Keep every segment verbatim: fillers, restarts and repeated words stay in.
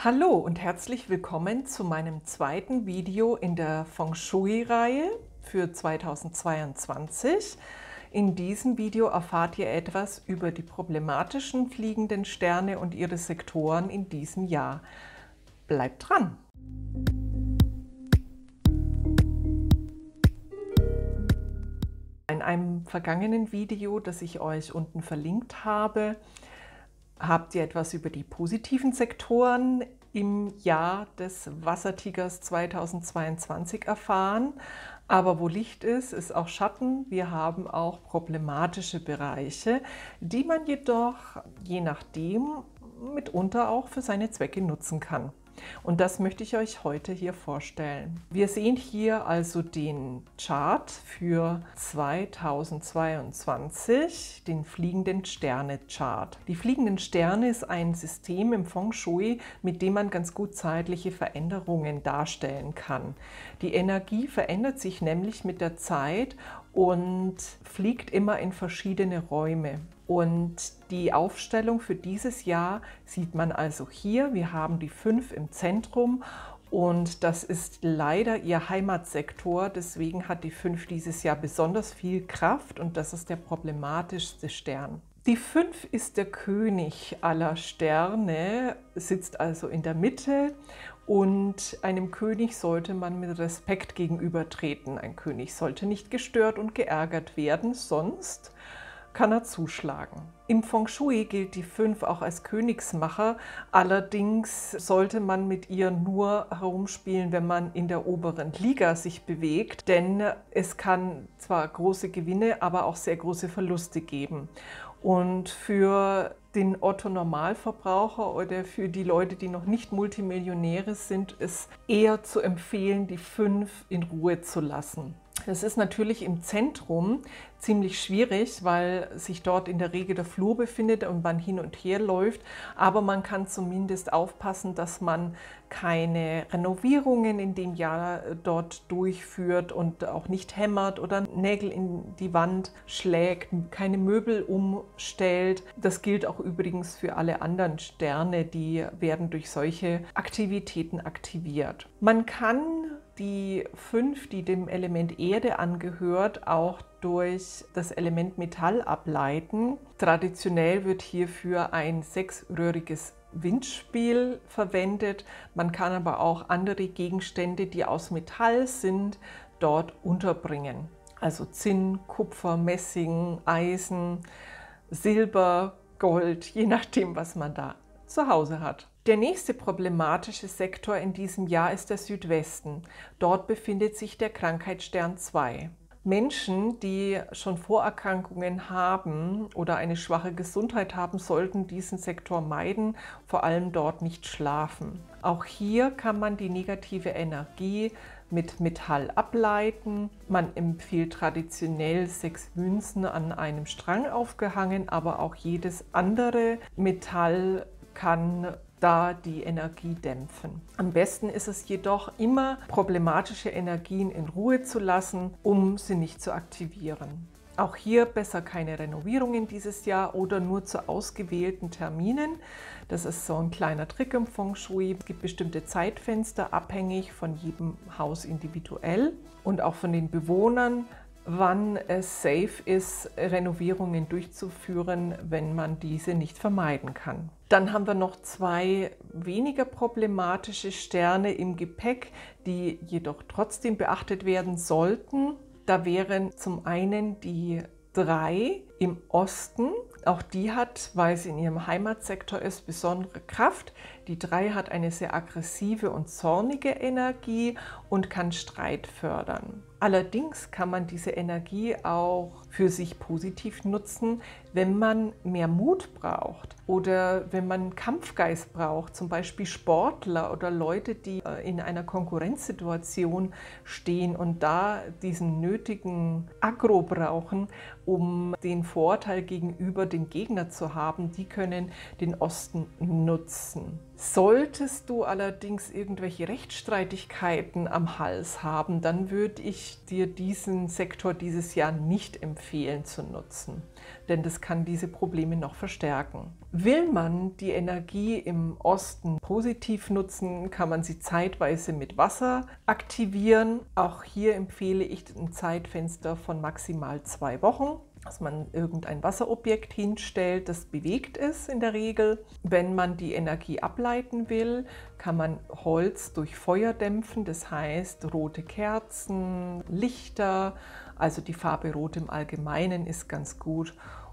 Hallo und herzlich willkommen zu meinem zweiten Video in der Feng Shui-Reihe für zweitausendzweiundzwanzig. In diesem Video erfahrt ihr etwas über die problematischen fliegenden Sterne und ihre Sektoren in diesem Jahr. Bleibt dran! In einem vergangenen Video, das ich euch unten verlinkt habe, habt ihr etwas über die positiven Sektoren im Jahr des Wassertigers zweitausendzweiundzwanzig erfahren. Aber wo Licht ist, ist auch Schatten. Wir haben auch problematische Bereiche, die man jedoch je nachdem mitunter auch für seine Zwecke nutzen kann. Und das möchte ich euch heute hier vorstellen. Wir sehen hier also den Chart für zweitausendzweiundzwanzig, den fliegenden Sterne-Chart. Die fliegenden Sterne ist ein System im Feng Shui, mit dem man ganz gut zeitliche Veränderungen darstellen kann. Die Energie verändert sich nämlich mit der Zeit und fliegt immer in verschiedene Räume. Und die Aufstellung für dieses Jahr sieht man also hier. Wir haben die fünf im Zentrum und das ist leider ihr Heimatsektor. Deswegen hat die fünf dieses Jahr besonders viel Kraft und das ist der problematischste Stern. Die fünf ist der König aller Sterne, sitzt also in der Mitte. Und einem König sollte man mit Respekt gegenübertreten. Ein König sollte nicht gestört und geärgert werden, sonst kann er zuschlagen. Im Feng Shui gilt die fünf auch als Königsmacher, allerdings sollte man mit ihr nur herumspielen, wenn man in der oberen Liga sich bewegt, denn es kann zwar große Gewinne, aber auch sehr große Verluste geben. Und für den Otto-Normalverbraucher oder für die Leute, die noch nicht Multimillionäre sind, ist eher zu empfehlen, die fünf in Ruhe zu lassen. Das ist natürlich im Zentrum ziemlich schwierig, weil sich dort in der Regel der Flur befindet und man hin und her läuft. Aber man kann zumindest aufpassen, dass man keine Renovierungen in dem Jahr dort durchführt und auch nicht hämmert oder Nägel in die Wand schlägt, keine Möbel umstellt. Das gilt auch übrigens für alle anderen Sterne, die werden durch solche Aktivitäten aktiviert. Man kann die fünf, die dem Element Erde angehört, auch durch das Element Metall ableiten. Traditionell wird hierfür ein sechsröhriges Windspiel verwendet. Man kann aber auch andere Gegenstände, die aus Metall sind, dort unterbringen. Also Zinn, Kupfer, Messing, Eisen, Silber, Gold, je nachdem, was man da zu Hause hat. Der nächste problematische Sektor in diesem Jahr ist der Südwesten. Dort befindet sich der Krankheitsstern zwei. Menschen, die schon Vorerkrankungen haben oder eine schwache Gesundheit haben, sollten diesen Sektor meiden, vor allem dort nicht schlafen. Auch hier kann man die negative Energie mit Metall ableiten. Man empfiehlt traditionell sechs Münzen an einem Strang aufgehangen, aber auch jedes andere Metall kann da die Energie dämpfen. Am besten ist es jedoch immer, problematische Energien in Ruhe zu lassen, um sie nicht zu aktivieren. Auch hier besser keine Renovierungen dieses Jahr oder nur zu ausgewählten Terminen. Das ist so ein kleiner Trick im Feng Shui. Es gibt bestimmte Zeitfenster, abhängig von jedem Haus individuell und auch von den Bewohnern, wann es safe ist, Renovierungen durchzuführen, wenn man diese nicht vermeiden kann. Dann haben wir noch zwei weniger problematische Sterne im Gepäck, die jedoch trotzdem beachtet werden sollten. Da wären zum einen die drei im Osten. Auch die hat, weil sie in ihrem Heimatsektor ist, besondere Kraft. Die drei hat eine sehr aggressive und zornige Energie und kann Streit fördern. Allerdings kann man diese Energie auch für sich positiv nutzen, wenn man mehr Mut braucht oder wenn man Kampfgeist braucht, zum Beispiel Sportler oder Leute, die in einer Konkurrenzsituation stehen und da diesen nötigen Aggro brauchen, um den Vorteil gegenüber dem Gegner zu haben, die können den Osten nutzen. Solltest du allerdings irgendwelche Rechtsstreitigkeiten am Hals haben, dann würde ich dir diesen Sektor dieses Jahr nicht empfehlen zu nutzen, denn das kann diese Probleme noch verstärken. Will man die Energie im Osten positiv nutzen, kann man sie zeitweise mit Wasser aktivieren. Auch hier empfehle ich ein Zeitfenster von maximal zwei Wochen. Dass man irgendein Wasserobjekt hinstellt, das bewegt ist in der Regel. Wenn man die Energie ableiten will, kann man Holz durch Feuer dämpfen, das heißt rote Kerzen, Lichter, also die Farbe Rot im Allgemeinen ist ganz gut,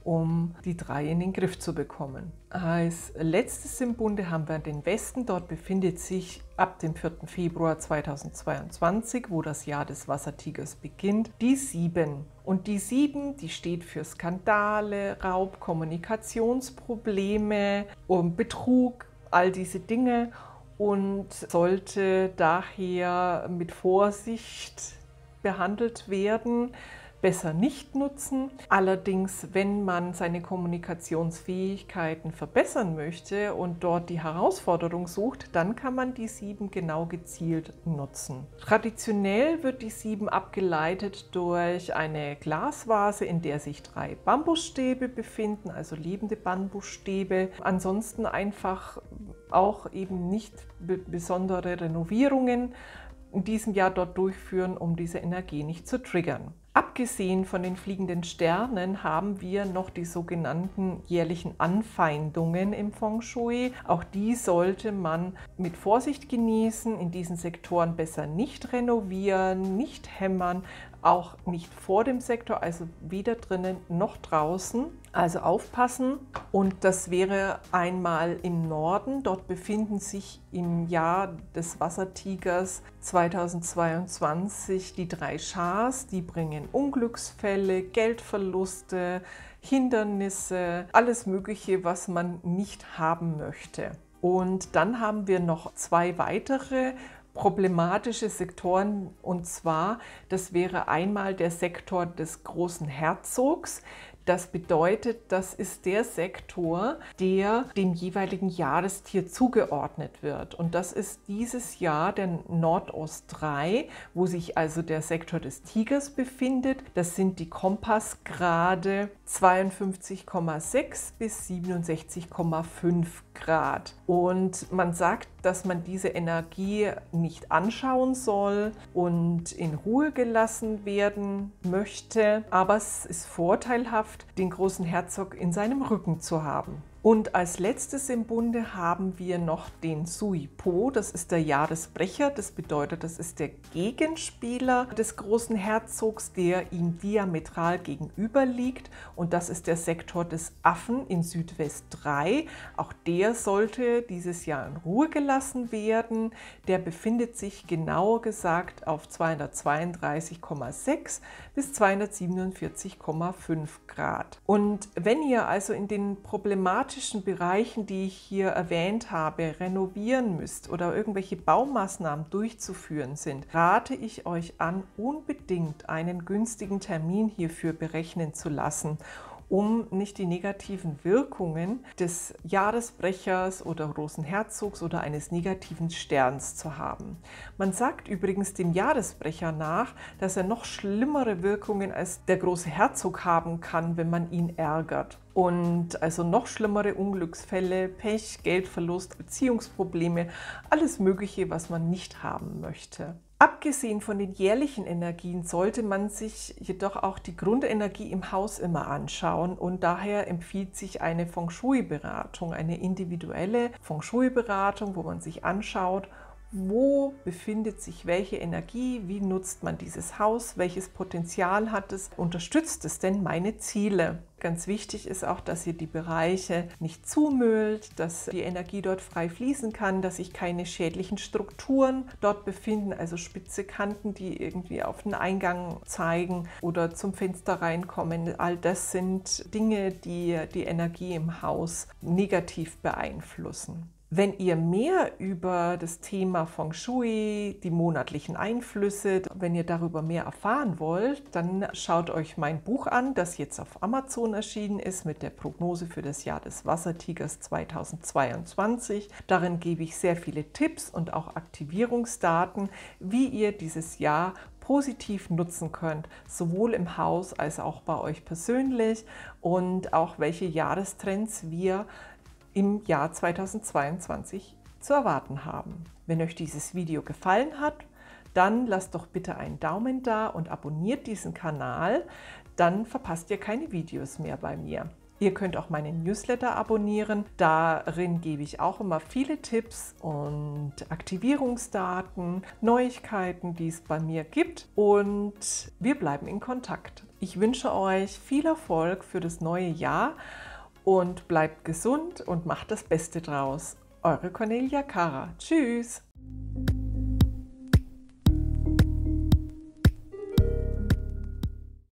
um die drei in den Griff zu bekommen. Als letztes im Bunde haben wir den Westen. Dort befindet sich ab dem vierten Februar zweitausendzweiundzwanzig, wo das Jahr des Wassertigers beginnt, die sieben. Und die sieben, die steht für Skandale, Raub, Kommunikationsprobleme, um Betrug, all diese Dinge und sollte daher mit Vorsicht behandelt werden. Besser nicht nutzen. Allerdings, wenn man seine Kommunikationsfähigkeiten verbessern möchte und dort die Herausforderung sucht, dann kann man die sieben genau gezielt nutzen. Traditionell wird die sieben abgeleitet durch eine Glasvase, in der sich drei Bambusstäbe befinden, also lebende Bambusstäbe. Ansonsten einfach auch eben nicht besondere Renovierungen in diesem Jahr dort durchführen, um diese Energie nicht zu triggern. Abgesehen von den fliegenden Sternen haben wir noch die sogenannten jährlichen Anfeindungen im Feng Shui. Auch die sollte man mit Vorsicht genießen, in diesen Sektoren besser nicht renovieren, nicht hämmern, auch nicht vor dem Sektor, also weder drinnen noch draußen. Also aufpassen. Und das wäre einmal im Norden. Dort befinden sich im Jahr des Wassertigers zweitausendzweiundzwanzig die drei Shas. Die bringen Unglücksfälle, Geldverluste, Hindernisse, alles Mögliche, was man nicht haben möchte. Und dann haben wir noch zwei weitere problematische Sektoren, und zwar, das wäre einmal der Sektor des großen Herzogs. Das bedeutet, das ist der Sektor, der dem jeweiligen Jahrestier zugeordnet wird. Und das ist dieses Jahr der Nordost drei, wo sich also der Sektor des Tigers befindet. Das sind die Kompassgrade zweiundfünfzig Komma sechs bis siebenundsechzig Komma fünf Grad. Und man sagt, dass man diese Energie nicht anschauen soll und in Ruhe gelassen werden möchte. Aber es ist vorteilhaft, den großen Herzog in seinem Rücken zu haben. Und als letztes im Bunde haben wir noch den Sui Po, das ist der Jahresbrecher, das bedeutet, das ist der Gegenspieler des großen Herzogs, der ihm diametral gegenüber liegt, und das ist der Sektor des Affen in Südwest drei. Auch der sollte dieses Jahr in Ruhe gelassen werden. Der befindet sich genauer gesagt auf zweihundertzweiunddreißig Komma sechs bis zweihundertsiebenundvierzig Komma fünf Grad. Und wenn ihr also in den problematischen Bereichen, die ich hier erwähnt habe, renovieren müsst oder irgendwelche Baumaßnahmen durchzuführen sind, rate ich euch an, unbedingt einen günstigen Termin hierfür berechnen zu lassen, um nicht die negativen Wirkungen des Jahresbrechers oder großen Herzogs oder eines negativen Sterns zu haben. Man sagt übrigens dem Jahresbrecher nach, dass er noch schlimmere Wirkungen als der große Herzog haben kann, wenn man ihn ärgert. Und also noch schlimmere Unglücksfälle, Pech, Geldverlust, Beziehungsprobleme, alles Mögliche, was man nicht haben möchte. Abgesehen von den jährlichen Energien sollte man sich jedoch auch die Grundenergie im Haus immer anschauen, und daher empfiehlt sich eine Feng Shui-Beratung, eine individuelle Feng Shui-Beratung, wo man sich anschaut, wo befindet sich welche Energie, wie nutzt man dieses Haus, welches Potenzial hat es, unterstützt es denn meine Ziele? Ganz wichtig ist auch, dass ihr die Bereiche nicht zumüllt, dass die Energie dort frei fließen kann, dass sich keine schädlichen Strukturen dort befinden, also spitze Kanten, die irgendwie auf den Eingang zeigen oder zum Fenster reinkommen. All das sind Dinge, die die Energie im Haus negativ beeinflussen. Wenn ihr mehr über das Thema Feng Shui, die monatlichen Einflüsse, wenn ihr darüber mehr erfahren wollt, dann schaut euch mein Buch an, das jetzt auf Amazon erschienen ist mit der Prognose für das Jahr des Wassertigers zweitausendzweiundzwanzig. Darin gebe ich sehr viele Tipps und auch Aktivierungsdaten, wie ihr dieses Jahr positiv nutzen könnt, sowohl im Haus als auch bei euch persönlich, und auch welche Jahrestrends wir im Jahr zweitausendzweiundzwanzig zu erwarten haben. Wenn euch dieses Video gefallen hat, dann lasst doch bitte einen Daumen da und abonniert diesen Kanal, dann verpasst ihr keine Videos mehr bei mir. Ihr könnt auch meinen Newsletter abonnieren, darin gebe ich auch immer viele Tipps und Aktivierungsdaten, Neuigkeiten, die es bei mir gibt, und wir bleiben in Kontakt. Ich wünsche euch viel Erfolg für das neue Jahr und bleibt gesund und macht das Beste draus. Eure Cornelia Cara. Tschüss!